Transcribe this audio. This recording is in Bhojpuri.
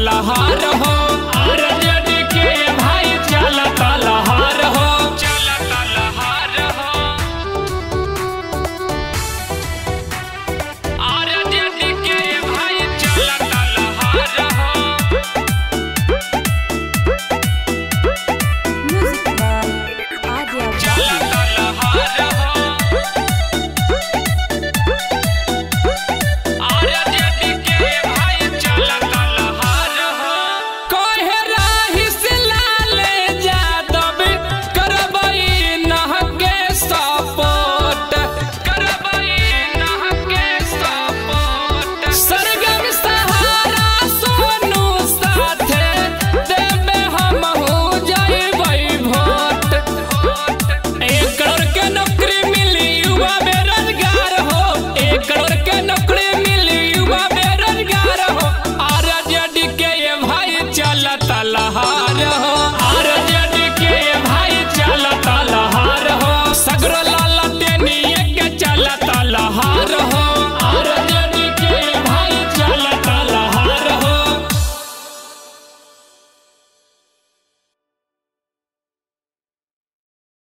लहार हो। आरजेडी के भाई चलता लहार हो, चलता लहार हो। आरजेडी के भाई चलता लहार हो। चलता लहार हो। आरजेडी के भाई चलता लहार हो। कहे राही से लाले यादव करबई नह के सपोर्ट, करबई नह के सपोर्ट। सरगम सहारा सोनू साथे देबे हमहू जइबै वोट। 1 करोड़ के नौकरी मिली युवा बेरोजगार हो, 1 करोड़ के नौकरी मिली युवा बेरोजगार हो। आरजेडी के भाई चलता लहार हो।